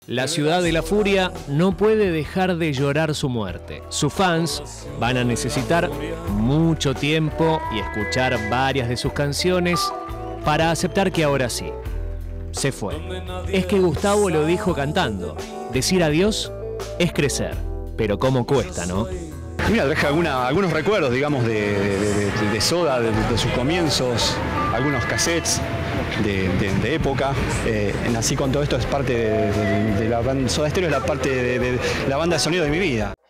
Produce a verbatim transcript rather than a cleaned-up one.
La ciudad de la furia no puede dejar de llorar su muerte. Sus fans van a necesitar mucho tiempo y escuchar varias de sus canciones para aceptar que ahora sí, se fue. Es que Gustavo lo dijo cantando. Decir adiós es crecer, pero cómo cuesta, ¿no? Mira, traje alguna, algunos recuerdos, digamos, de, de, de, de Soda, de, de sus comienzos, algunos cassettes de, de, de época. Eh, nací con todo esto, es parte de, de, de la banda Soda Stereo, es la parte de, de la banda de sonido de mi vida.